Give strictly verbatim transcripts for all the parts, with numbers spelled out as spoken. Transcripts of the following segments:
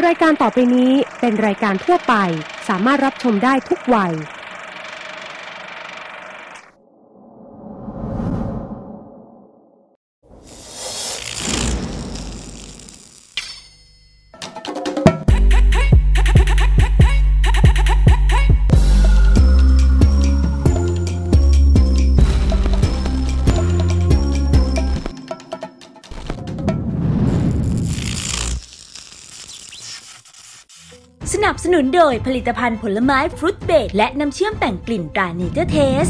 รายการต่อไปนี้เป็นรายการทั่วไปสามารถรับชมได้ทุกวัยสนับสนุนโดยผลิตภัณฑ์ผลไม้ฟรุตเบรดและน้ำเชื่อมแต่งกลิ่นตราเนเจอร์เทส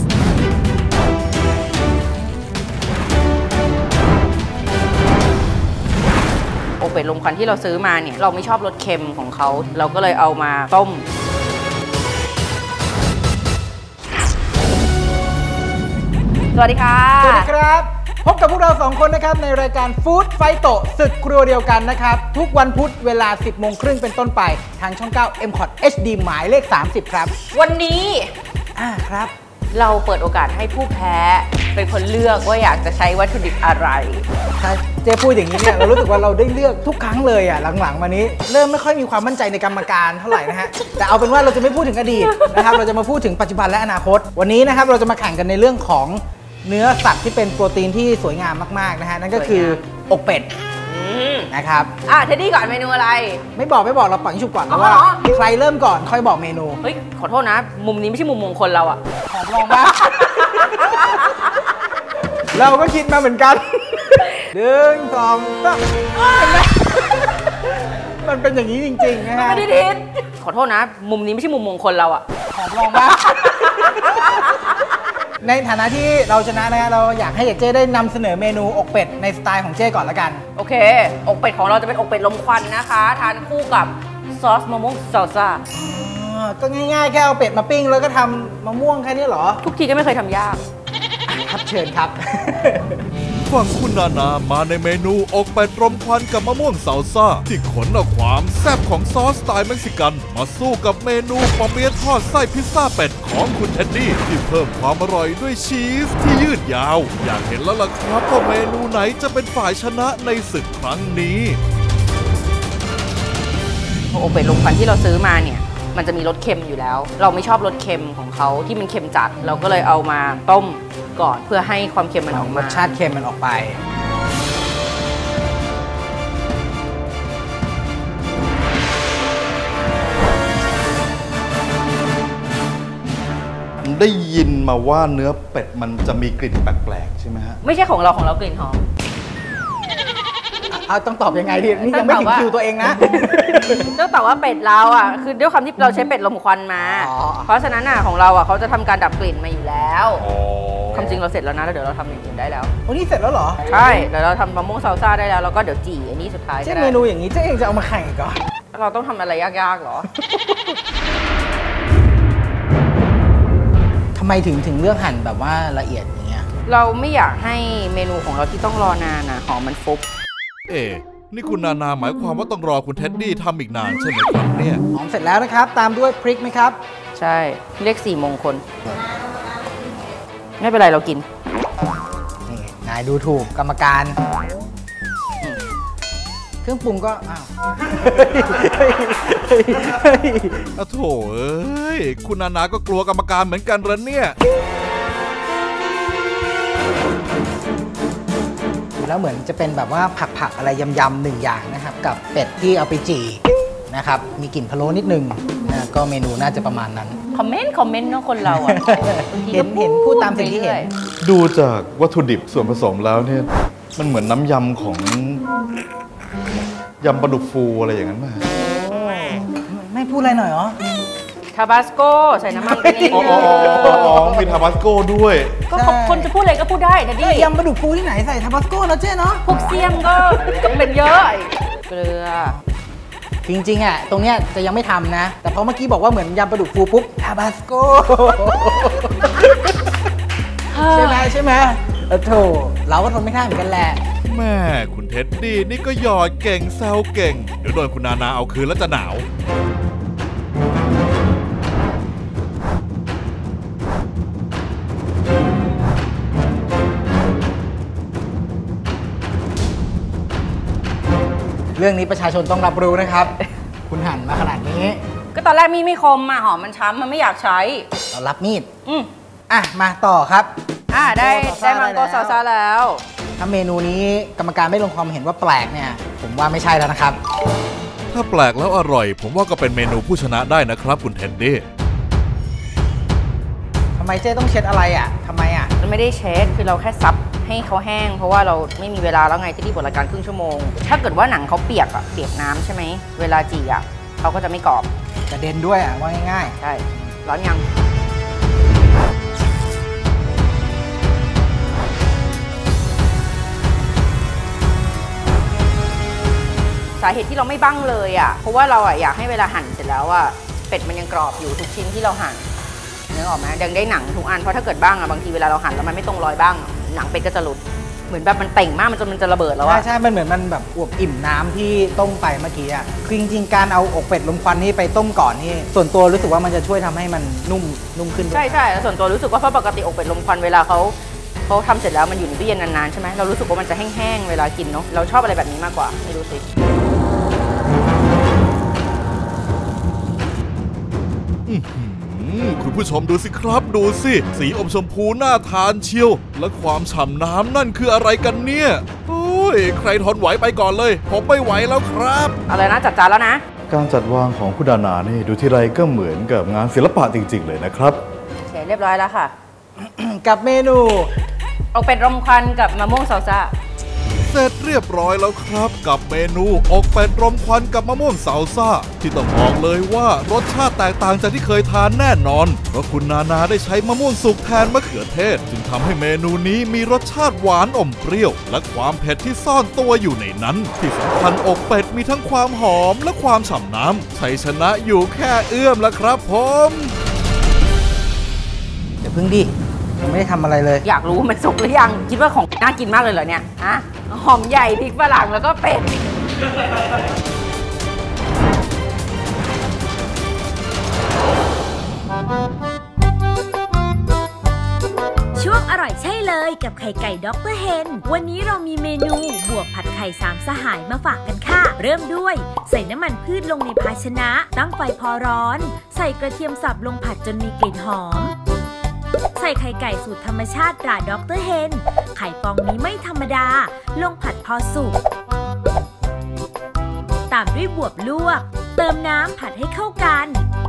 โอเป็ดลมควันที่เราซื้อมาเนี่ยเราไม่ชอบรสเค็มของเขาเราก็เลยเอามาต้มสวัสดีค่ะสวัสดีครับพบกับพวกเราสองคนนะครับในรายการฟู้ดไฟโตะศึกครัวเดียวกันนะครับทุกวันพุธเวลา สิบโมงครึ่งเป็นต้นไปทางช่อง เก้า เอ็ม คอท เอช ดี หมายเลขสามสิบครับวันนี้อ่าครับเราเปิดโอกาสให้ผู้แพ้เป็นคนเลือกว่าอยากจะใช้วัตถุดิบอะไรถ้าเจ๊พูดอย่างนี้เนี่ยเรารู้สึกว่าเราได้เลือกทุกครั้งเลยอ่ะหลังๆมานี้เริ่มไม่ค่อยมีความมั่นใจในกรรมการเท่าไหร่นะฮะแต่เอาเป็นว่าเราจะไม่พูดถึงอดีตนะครับเราจะมาพูดถึงปัจจุบันและอนาคตวันนี้นะครับเราจะมาแข่งกันในเรื่องของเนื้อสัตว์ที่เป็นโปรตีนที่สวยงามมากๆนะฮะนั่นก็คืออกเป็ดนะครับอ่ะเทดดี้ก่อนเมนูอะไรไม่บอกไม่บอกเราปล่อยชุบก่อนแล้วว่าใครเริ่มก่อนค่อยบอกเมนูเฮ้ยขอโทษนะมุมนี้ไม่ใช่มุมมงคลเราอะขอลองบ้างเราก็คิดมาเหมือนกันหนึ่งสองสามมันเป็นอย่างนี้จริงๆนะฮะไม่ได้ทิศขอโทษนะมุมนี้ไม่ใช่มุมมงคลเราอะขอลองบ้างในฐานะที่เราชนะนะฮะเราอยากให้เจ๊ได้นำเสนอเมนูอกเป็ดในสไตล์ของเจ๊ก่อนละกันโอเคอกเป็ดของเราจะเป็นอกเป็ดลมควันนะคะทานคู่กับซอสมะม่วงซาลซ่าก็ง่ายๆแค่เอาเป็ดมาปิ้งแล้วก็ทำมะม่วงแค่นี้เหรอทุกทีก็ไม่เคยทำยากครับเชิญครับฝั่งคุณนานามาในเมนูอกเป็ดรมควันกับมะม่วงซาลซ่าที่ขนเอาความแซ่บของซอสสไตล์เม็กซิกันมาสู้กับเมนูปอเปี๊ยะทอดไส้พิซซ่าเป็ดของคุณเท็ดดี้ที่เพิ่มความอร่อยด้วยชีสที่ยืดยาวอยากเห็นแล้วล่ะครับว่าเมนูไหนจะเป็นฝ่ายชนะในศึกครั้งนี้อกเป็ดรมควันที่เราซื้อมาเนี่ยมันจะมีรสเค็มอยู่แล้วเราไม่ชอบรสเค็มของเขาที่มันเค็มจัดเราก็เลยเอามาต้มก่อนเพื่อให้ความเค็มมันออกมารสชาติเค็มมันออกไปได้ยินมาว่าเนื้อเป็ดมันจะมีกลิ่นแปลกๆใช่ไหมฮะไม่ใช่ของเราของเรากลิ่นหอมเอาต้องตอบยังไงดีนี่ยังไม่ถึงคิวตัวเองนะต้องตอบว่าเป็ดเราอ่ะคือด้วยความที่เราใช้เป็ดลมควันมาเพราะฉะนั้นอ่ะของเราอ่ะเขาจะทำการดับกลิ่นมาอยู่แล้วความจริงเราเสร็จแล้วนะแล้วเดี๋ยวเราทำอย่างอื่นได้แล้วโอ้นี่เสร็จแล้วเหรอใช่เดี๋ยวเราทำมะม่วงซาลซ่าได้แล้วแล้วก็เดี๋ยวจี่อันนี้สุดท้ายก็ได้เมนูอย่างนี้เจ๊เองจะเอามาแข่งก่อนเราต้องทำอะไรยากๆหรอทำไมถึงถึงเลือกหั่นแบบว่าละเอียดอย่างเงี้ยเราไม่อยากให้เมนูของเราที่ต้องรอนานนะหอมมันฟุบเอ๊นี่คุณนานาหมายความว่าต้องรอคุณเท็ดดี้ทำอีกนานใช่ไหมครับเนี่ยหอมเสร็จแล้วนะครับตามด้วยพริกไหมครับใช่เลขสี่มงคลไม่เป็นไรเรากินนี่นายดูถูกกรรมการเครื่องปรุงก็อ้าวโถ่เอ้ยคุณนานาก็กลัวกรรมการเหมือนกันเหรอเนี่ยแล้วเหมือนจะเป็นแบบว่าผักๆอะไรยำๆหนึ่งอย่างนะครับกับเป็ดที่เอาไปจี่นะครับมีกลิ่นพะโล้นิดนึงนะก็เมนูน่าจะประมาณนั้นคอมเมนต์คอมเมนต์เนาะคนเราอ่ะเห็นเห็นพูดตามสิ่งที่เห็นดูจากวัตถุดิบส่วนผสมแล้วเนี่ยมันเหมือนน้ำยำของยำปลาดุกฟูอะไรอย่างนั้นไหมไม่พูดอะไรหน่อยเหรอทาบาสโกใส่น้ำมันไปนิดนึงอ๋อมีทาบาสโกด้วยก็คนจะพูดอะไรก็พูดได้นะดิยำปลาดุกฟูที่ไหนใส่ทาบาสโกแล้วเจ๊เนาะพวกเซียมก็เป็นเยอะเกลือจริงๆอ่ะตรงเนี้ยจะยังไม่ทำนะแต่พอเมื่อกี้บอกว่าเหมือนยำปลาดุกฟูปุ๊บทาบาสโกใช่ไหมใช่ไหมเออโถเราก็ทนไม่ได้เหมือนกันแหละแม่คุณเท็ดดี้นี่ก็หยอดเก่งแซวเก่งเดี๋ยวโดนคุณนานาเอาคืนแล้วจะหนาวเรื่องนี้ประชาชนต้องรับรู้นะครับคุณหั่นมาขนาดนี้ก็ตอนแรกมีดไม่คมมาหอมมันช้ำมันไม่อยากใช้เรารับมีดอืมอ่ะมาต่อครับอ่ะได้ได้มังโกซาซ่าแล้วถ้าเมนูนี้กรรมการไม่ลงความเห็นว่าแปลกเนี่ยผมว่าไม่ใช่แล้วนะครับถ้าแปลกแล้วอร่อยผมว่าก็เป็นเมนูผู้ชนะได้นะครับคุณเทนดี้ทำไมเจ๊ต้องเช็ดอะไรอ่ะทำไมอ่ะมันไม่ได้เช็ดคือเราแค่ซับให้เขาแห้งเพราะว่าเราไม่มีเวลาแล้วไงที่รีบบทรายการครึ่งชั่วโมงถ้าเกิดว่าหนังเขาเปียกอ่ะเปียกน้ำใช่ไหมเวลาจีอ่ะเขาก็จะไม่กรอบกระเด็นด้วยอ่ะว่าง่ายๆใช่ร้อนยังสาเหตุที่เราไม่บั้งเลยอ่ะเพราะว่าเราอ่ะอยากให้เวลาหั่นเสร็จแล้วอ่ะเป็ดมันยังกรอบอยู่ทุกชิ้นที่เราหั่นนึกออกไหมยังได้หนังทุกอันเพราะถ้าเกิดบ้างอ่ะบางทีเวลาเราหั่นแล้วมันไม่ตรงรอยบ้างหนังเป็ดก็จะหลุดเหมือนแบบมันเต่งมากมันจนมันจะระเบิดแล้วอ่ะใช่ใช่มันเหมือนมันแบบอวบอิ่มน้ำที่ต้มไปเมื่อกี้อ่ะคือจริงๆการเอาอกเป็ดลมควันนี่ไปต้มก่อนนี่ส่วนตัวรู้สึกว่ามันจะช่วยทำให้มันนุ่มนุ่มขึ้นใช่ใช่แล้วส่วนตัวรู้สึกว่าเพราะปกติอกเป็ดลมควันเวลาเขาเขาทำเสร็จแล้วมันอยู่ในตู้เย็นนานๆใช่ไหมเรารู้สึกว่ามันจะแห้งๆเวลากินเนาะเราชอบอะไรแบบนี้มากกว่าไม่รู้สิคุณผู้ชมดูสิครับดูสิสีอมชมพูน่าทานเชียวและความฉ่ำน้ำนั่นคืออะไรกันเนี่ยโอ้ยใครทนไหวไปก่อนเลยผมไม่ไหวแล้วครับอะไรนะจัดจานแล้วนะการจัดวางของคุณนานานี่ดูทีไรก็เหมือนกับงานศิลปะจริงๆเลยนะครับเสร็จเรียบร้อยแล้วค่ะกับเมนูอกเป็ดรมควันกับมะม่วงซาซ่าเสร็จเรียบร้อยแล้วครับกับเมนูอกเป็ดรมควันกับมะม่วงซาซ่าที่ต้องบอกเลยว่ารสชาติแตกต่างจากที่เคยทานแน่นอนเพราะคุณนานาได้ใช้มะม่วงสุกแทนมะเขือเทศจึงทำให้เมนูนี้มีรสชาติหวานอมเปรี้ยวและความเผ็ดที่ซ่อนตัวอยู่ในนั้นที่สำคัญอกเป็ดมีทั้งความหอมและความฉ่ำน้ำชัยชนะอยู่แค่เอื้อมแล้วครับผมเดี๋ยวพึ่งดิยังไม่ได้ทำอะไรเลยอยากรู้มันสุกหรือยังคิดว่าของน่ากินมากเลยเหรอเนี่ยฮะหอมใหญ่พริกฝรั่งแล้วก็เป็ดช่วงอร่อยใช่เลยกับไข่ไก่ด็อกเตอร์เฮนวันนี้เรามีเมนูบวบผัดไข่สามสหายมาฝากกันค่ะเริ่มด้วยใส่น้ำมันพืชลงในภาชนะตั้งไฟพอร้อนใส่กระเทียมสับลงผัดจนมีกลิ่นหอมใส่ไข่ไก่สูตรธรรมชาติตราด็อกเตอร์เฮนไข่ฟองนี้ไม่ธรรมดาลงผัดพอสุกตามด้วยบวบลวกเติมน้ำผัดให้เข้ากัน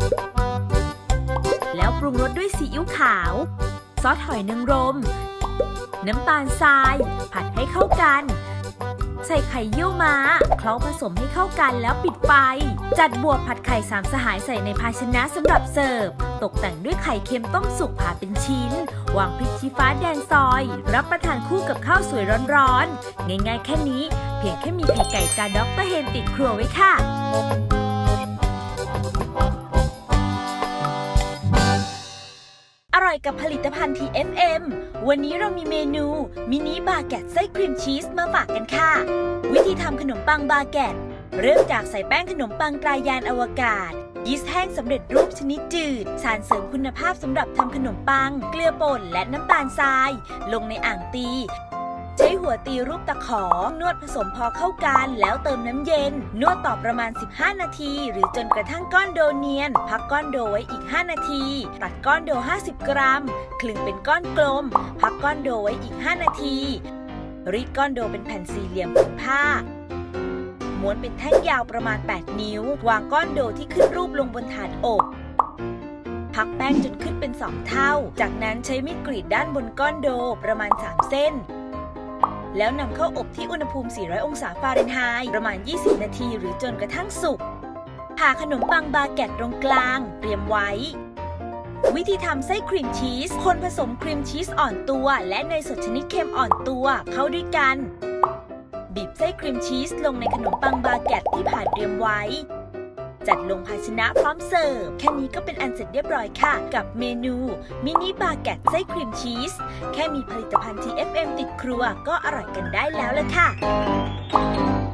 แล้วปรุงรสด้วยซีอิ๊วขาวซอสหอยนางรมน้ำตาลทรายผัดให้เข้ากันใส่ไข่เยี่ยวม้าเคล้าผสมให้เข้ากันแล้วปิดไฟจัดบวบผัดไข่สามสหายใส่ในภาชนะสำหรับเสิร์ฟตกแต่งด้วยไข่เค็มต้มสุกผ่าเป็นชิ้นวางพริกชี้ฟ้าแดงซอยรับประทานคู่กับข้าวสวยร้อนๆง่ายๆแค่นี้เพียงแค่มีไข่ไก่ตราด็อกเตอร์เฮนติดครัวไว้ค่ะอร่อยกับผลิตภัณฑ์ ที เอฟ เอ็ม วันนี้เรามีเมนูมินิบาเกตไส้ครีมชีสมาฝากกันค่ะวิธีทำขนมปังบาเกตเริ่มจากใส่แป้งขนมปังตรายานอวกาศยีสต์แห้งสำเร็จรูปชนิดจืดสารเสริมคุณภาพสำหรับทำขนมปังเกลือป่นและน้ำตาลทรายลงในอ่างตีใช้หัวตีรูปตะขอนวดผสมพอเข้ากันแล้วเติมน้ำเย็นนวดต่อประมาณสิบห้านาทีหรือจนกระทั่งก้อนโดเนียนพักก้อนโดไว้อีกห้านาทีตัดก้อนโดห้าสิบกรัมคลึงเป็นก้อนกลมพักก้อนโดไว้อีกห้านาทีรีดก้อนโดเป็นแผ่นสี่เหลี่ยมผืนผ้าม้วนเป็นแท่งยาวประมาณแปดนิ้ววางก้อนโดที่ขึ้นรูปลงบนถาดอบพักแป้งจนขึ้นเป็นสองเท่าจากนั้นใช้มีดกรีดด้านบนก้อนโดประมาณสามเส้นแล้วนำเข้าอบที่อุณหภูมิสี่ร้อยองศาฟาเรนไฮต์ประมาณยี่สิบนาทีหรือจนกระทั่งสุกผ่าขนมปังบาเกตตรงกลางเตรียมไว้วิธีทำไส้ครีมชีสคนผสมครีมชีสอ่อนตัวและเนยสดชนิดเค็มอ่อนตัวเข้าด้วยกันบีบไส้ครีมชีสลงในขนมปังบาเกตที่ผ่าเตรียมไว้จัดลงภาชนะพร้อมเสิร์ฟแค่นี้ก็เป็นอันเสร็จเรียบร้อยค่ะกับเมนูมินิบาเกตไส้ครีมชีสแค่มีผลิตภัณฑ์ ที เอฟ เอ็ม ติดครัวก็อร่อยกันได้แล้วล่ะค่ะ